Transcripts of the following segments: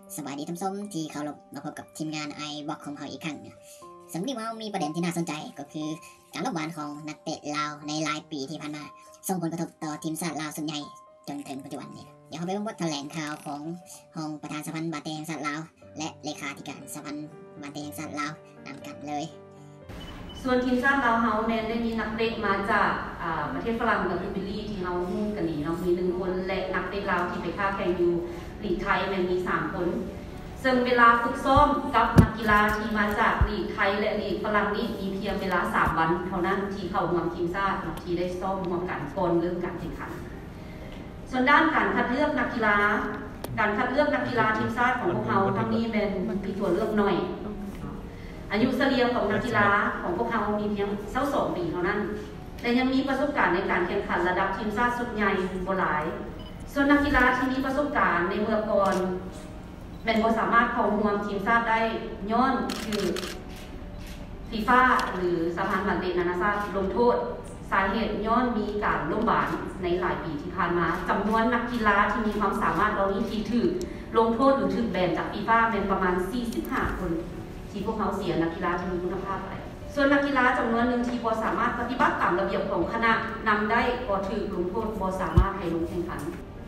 สวัสดีท่านผู้ชมที่เคารพมาพบกับทีมงานไอวอล์กของเราอีกครั้งเนี่ยสำหรับวันนี้มีประเด็นที่น่าสนใจก็คือการล้มบานของนักเตะลาวในหลายปีที่ผ่านมาส่งผลกระทบต่อทีมชาติลาวส่วนใหญ่จนถึงปัจจุบันนี้เดี๋ยวเราไปฟังบทแถลงข่าวของห้องประธานสภาบาเตแห่งชาติลาวและเลขาธิการสภาบาเตแห่งชาติลาวนำกันเลยส่วนทีมชาติลาวเฮาแม้ได้มีนักเตะมาจากประเทศฝรั่งกับบิลลี่ที่เราฮู้กันนี่เนาะมี1คนและนักเตะลาวที่ไปค้าแข่งอยู่ลีกไทยมันมี3คนซึ่งเวลาฝึกซ้อมกับนักกีฬาที่มาจากลีกไทยและลีกฝรั่งนี่มีเพียงเวลา3วันเท่านั้นที่เข้าร่วมทีมชาติที่ได้ซ้อมร่วมกันก่อนเริ่มการแข่งขันส่วนด้านการคัดเลือกนักกีฬาทีมชาติของพวกเราทั้งนี้เป็นมีตัวเลือกหน่อยอายุเฉลี่ยของนักกีฬาของพวกเขามีเพียง22 ปีเท่านั้นแต่ยังมีประสบการณ์ในการแข่งขันระดับทีมชาติชุดใหญ่บ่หลายส่วนนักกีฬาที่มีประสบการณ์ในเมื่อก่อนเป็นบ่สามารถเข้าร่วมทีมชาติได้ย้อนคือฟีฟ่าหรือสหพันธ์บาสเกตบอลนานาชาติลงโทษสาเหตุย้อนมีการล้มบานในหลายปีที่ผ่านมาจำนวนนักกีฬาที่มีความสามารถเหล่านี้ที่ถูกลงโทษหรือถูกแบนจากฟีฟ่าเป็นประมาณ45 คนที่พวกเขาเสียนักกีฬาที่มีคุณภาพไปส่วนนักกีฬาจำนวนหนึ่งที่บ่สามารถปฏิบัติตามระเบียบของคณะนำได้ก็ถูกลงโทษบ่สามารถให้ลงแข่งขัน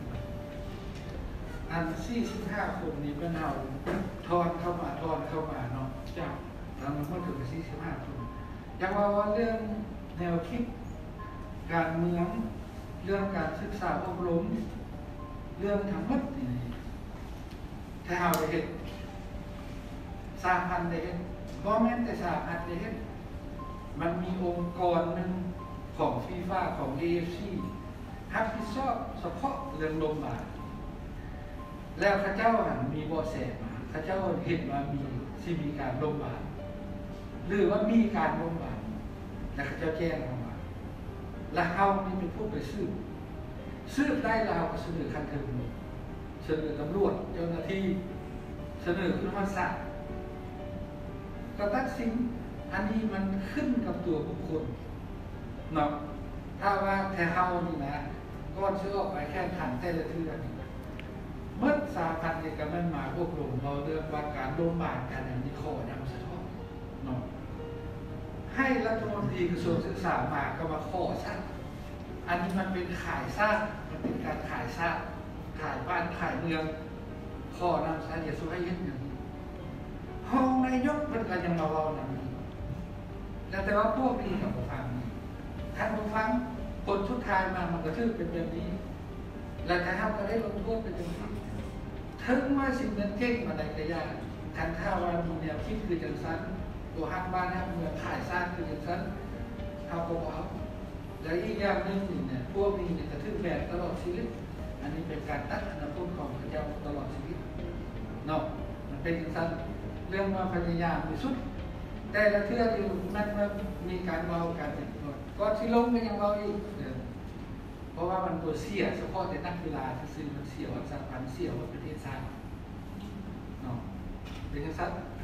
อัน45 คนนี้เป็นเอาทอนเข้ามาเนาะจากแล้วมันก็ถึง45 คนอยากว่าเรื่องแนวคิดการเมืองเรื่องการศึกษาอบรมเรื่องทั้งหมดนี่ถ้าเอาไปเห็นสาพันธ์ได้เห็นบ่แม่นแต่สาพันธ์ได้เห็นมันมีองค์กรหนึ่งของฟีฟ่าของ AFC รับผิดชอบเฉพาะเรื่องลมบาดแล้วข้าเจ้ามีเบาะแสมาข้าเจ้าเห็นว่ามีการล้มบาดหรือว่ามีการล้มบาดแล้วข้าเจ้าแจ้งออกมาแล้วเฮานี่เป็นผู้ไปสืบได้แล้วก็เสนอคันเทิงเสนอตำรวจเจ้าหน้าที่เสนอคุณภาพศาสตร์ก็ตัดสินอันนี้มันขึ้นกับตัวบุคคลเนาะถ้าว่าแท้เฮานี่นะก็เชื่อไปแค่ขันแต่ละเทือนเมื่อสาพันธ์เนี่ยก็มันมาพวกลงเราเรื่องว่าการโดนบาดกันอย่างนี้ขอนำสะท้อนเนาะให้รัฐมนตรีกระทรวงศึกษามาก็มาขอสั่งอันนี้มันเป็นขายซากมันเป็นการขายซากขายบ้านขายเมืองขอนำสาเหตุสุให้ยึดอย่างนี้ห้องนายกมันก็ยังมาเล่าอย่างนี้แต่ว่าพวกนี้กับผู้ฟังท่านผู้ฟังผลสุดท้ายมามันก็ถือเป็นแบบนี้แล้วแต่เขาก็ได้ลงโทษเป็นแบบนี้ถึงว่าสิ่งนั้นเก่งมาในกระยาคันท่าว่ามีแนวคิดคือจังสันตัวฮักบ้านฮักเมืองขายสร้างคือจังสันเขาก็บอกแล้วอีกอย่างหนึ่งเนี่ยพวกนี้เนี่ยกระทืบแบกตลอดชีวิตอันนี้เป็นการตัดอนาคตของพระเจ้าตลอดชีวิตเนาะมันเป็นจังสันเรื่องว่าพยายามที่สุดแต่ละเทื่อที่นั่นว่ามีการเบาการเป็นก็ที่ลงก็ยังเบาอีกเพราะว่ามันตัวเสียเฉพาะแต่นักกีฬาที่ซื้อมันเสียวัฒนธรรมเสียวัฒนประเทศชาติเนาะเป็นจังสัน